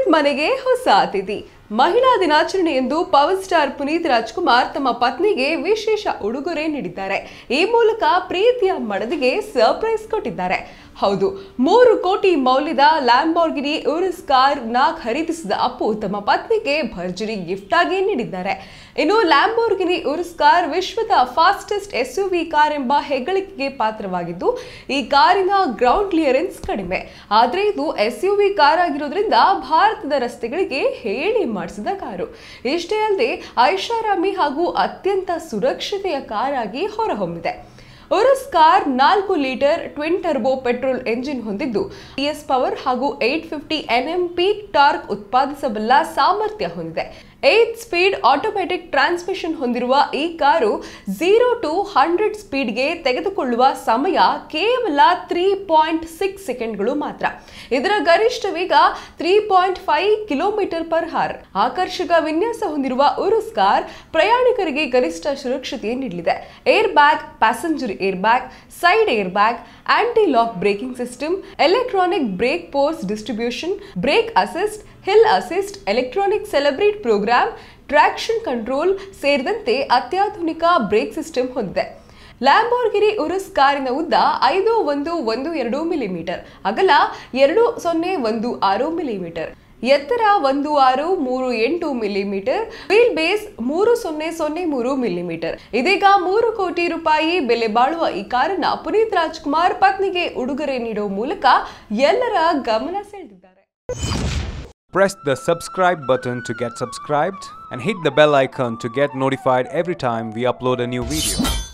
ಮನೆಗೆ ಹೊಸ ಅತಿಥಿ ಮಹಿಳಾ ದಿನಾಚರಣೆಯಂದು ಪವರ್ ಸ್ಟಾರ್ ಪುನೀತ್ ರಾಜ್ಕುಮಾರ್ ತಮ್ಮ ಪತ್ನಿಗೆ ವಿಶೇಷ ಉಡುಗೊರೆ ನೀಡಿದ್ದಾರೆ. ಈ ಮೂಲಕ ಪ್ರೀತಿಯ ಮಡದಿಗೆ ಸರ್ಪ್ರೈಸ್ ಕೊಟ್ಟಿದ್ದಾರೆ. ಹೌದು, 3 ಕೋಟಿ ಮೌಲ್ಯದ ಲ್ಯಾಂಬೋರ್ಗಿನಿ ಉರುಸ್ ಕಾರ್ ನ ಖರೀದಿಸಿದ ಅಪ್ಪು ತಮ್ಮ ಪತ್ನಿಗೆ ಭರ್ಜರಿ ಗಿಫ್ಟ್ ಆಗಿ ನೀಡಿದ್ದಾರೆ. ಇನ್ನು ಲ್ಯಾಂಬೋರ್ಗಿನಿ ಉರುಸ್ ಕಾರ್ ವಿಶ್ವದ ಫಾಸ್ಟೆಸ್ಟ್ ಎಸ್ಯುವಿ ಕಾರ್ ಎಂಬ ಹೆಗ್ಗಳಿಕೆಗೆ ಪಾತ್ರವಾಗಿದ್ದು, ಈ ಕಾರಿನ ಗ್ರೌಂಡ್ ಕ್ಲಿಯರೆನ್ಸ್ ಕಡಿಮೆ. ಆದರೆ ಇದು ಎಸ್ಯುವಿ ಕಾರ್ ಆಗಿರೋದ್ರಿಂದ ಭಾರತದ ರಸ್ತೆಗಳಿಗೆ ಹೇಳಿ ಮಾಡಿಸಿದ ಕಾರು. ಇಷ್ಟೇ ಅಲ್ಲದೆ ಐಷಾರಾಮಿ ಹಾಗೂ ಅತ್ಯಂತ ಸುರಕ್ಷತೆಯ ಕಾರ್ ಆಗಿ ಹೊರಹೊಮ್ಮಿದೆ. Urus car 4 litre twin turbo petrol engine ಹೊಂದಿದ್ದು PS ಪವರ್ ಹಾಗೂ 850 Nm ಪೀಕ್ ಟಾರ್ಕ್ ಉತ್ಪಾದಿಸಬಲ್ಲ ಸಾಮರ್ಥ್ಯ ಹೊಂದಿದೆ. 8 ಸ್ಪೀಡ್ ಆಟೋಮ್ಯಾಟಿಕ್ ಟ್ರಾನ್ಸ್ಮಿಷನ್ ಹೊಂದಿರುವ ಈ ಕಾರು 0 to 100 ಸ್ಪೀಡ್ಗೆ ತೆಗೆದುಕೊಳ್ಳುವ ಸಮಯ ಕೇವಲ 3.6 ಸೆಕೆಂಡ್ಗಳು ಮಾತ್ರ. ಇದರ ಗರಿಷ್ಠ ವೇಗ 3.5 km/h. ಆಕರ್ಷಕ ವಿನ್ಯಾಸ ಹೊಂದಿರುವ ಉರುಸ್ ಕಾರ್ ಪ್ರಯಾಣಿಕರಿಗೆ ಗರಿಷ್ಠ ಸುರಕ್ಷತೆ ನೀಡಲಿದೆ. Air bag, passenger air bag, side air bag, anti lock braking system, electronic brake force distribution, brake assist, hill assist, electronic celebrate program, traction control ಸೇರಿದಂತೆ ಅತ್ಯಾಧುನಿಕ ಬ್ರೇಕ್ ಸಿಸ್ಟಮ್ ಹೊಂದಿದೆ. ಲ್ಯಾಂಬೋರ್ಗಿನಿ ಉರುಸ್ ಕಾರಿನ ಉದ್ದ 5112 ಮಿಲಿಮೀಟರ್, ಅಗಲ 2016 ಮಿಲಿಮೀಟರ್, ಎತ್ತರ 1638 millimetre, wheel base 3003 millimetre. ಇದೀಗ 3 ಕೋಟಿ ರೂಪಾಯಿ ಬೆಲೆ ಬಾಳುವ ಈ ಕಾರನ್ನ ಪುನೀತ್ ರಾಜ್ಕುಮಾರ್ ಪತ್ನಿಗೆ ಉಡುಗೊರೆ ನೀಡುವ ಮೂಲಕ ಎಲ್ಲರ ಗಮನ ಸೆಳೆದಿದ್ದಾರೆ. Press the subscribe button to get subscribed and hit the bell icon to get notified every time we upload a new video.